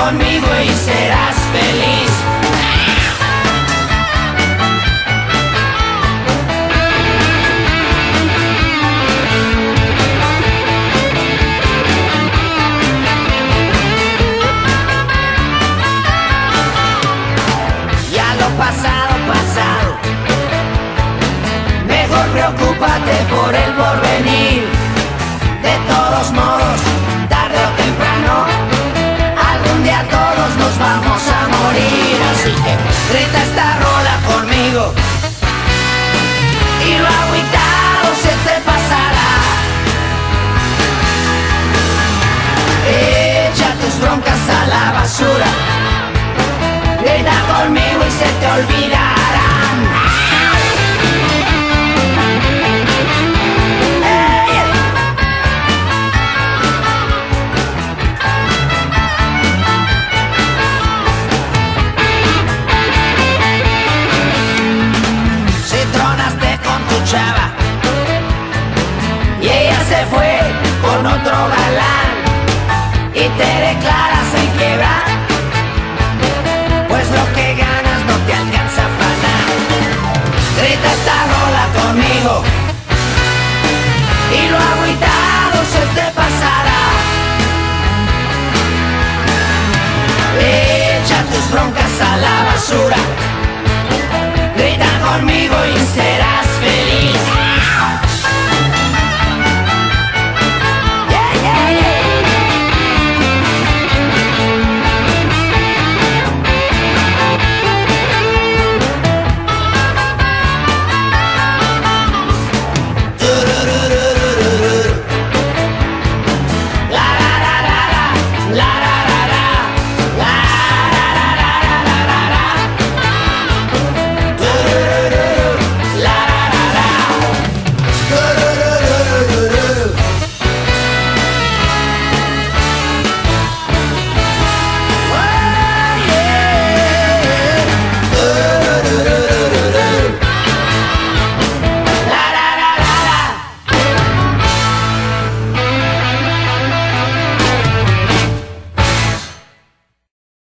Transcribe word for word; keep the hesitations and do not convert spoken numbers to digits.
conmigo y serás feliz. Ya lo pasado, pasado, mejor preocúpate por el porvenir. De todos modos, tarde o temprano, algún día todos nos vamos a morir. Así que grita esta rola conmigo y lo agüitado se te pasará. Echa tus broncas a la basura, grita conmigo y se te olvidarán. Y ella se fue con otro galán y te declaras en quiebra, pues lo que ganas no te alcanza para nada. Grita esta rola conmigo y lo agüitado se te pasará. Echa tus broncas a la basura, grita conmigo y serás